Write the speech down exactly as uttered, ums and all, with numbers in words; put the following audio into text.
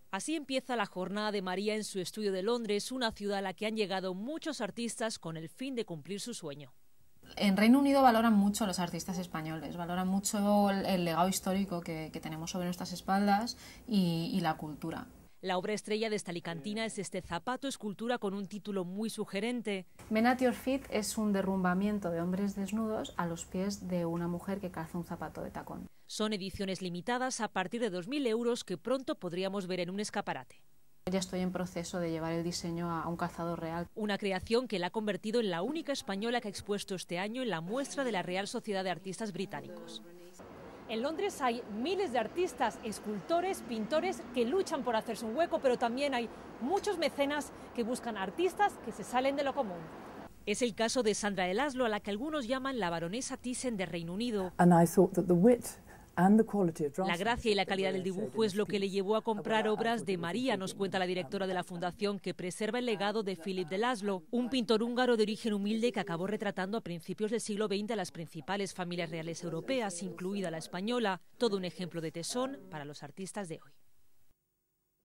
Así empieza la jornada de María en su estudio de Londres, una ciudad a la que han llegado muchos artistas con el fin de cumplir su sueño. En Reino Unido valoran mucho a los artistas españoles, valoran mucho el, el legado histórico que, que tenemos sobre nuestras espaldas y, y la cultura. La obra estrella de esta alicantina es este zapato escultura con un título muy sugerente. Men at Your Feet es un derrumbamiento de hombres desnudos a los pies de una mujer que calza un zapato de tacón. Son ediciones limitadas a partir de dos mil euros que pronto podríamos ver en un escaparate. Ya estoy en proceso de llevar el diseño a un calzador real. Una creación que la ha convertido en la única española que ha expuesto este año en la muestra de la Real Sociedad de Artistas Británicos. En Londres hay miles de artistas, escultores, pintores que luchan por hacerse un hueco, pero también hay muchos mecenas que buscan artistas que se salen de lo común. Es el caso de Sandra de Laszlo, a la que algunos llaman la baronesa Thyssen de Reino Unido. La gracia y la calidad del dibujo es lo que le llevó a comprar obras de María, nos cuenta la directora de la fundación que preserva el legado de Philip de Laszlo, un pintor húngaro de origen humilde que acabó retratando a principios del siglo veinte a las principales familias reales europeas, incluida la española, todo un ejemplo de tesón para los artistas de hoy.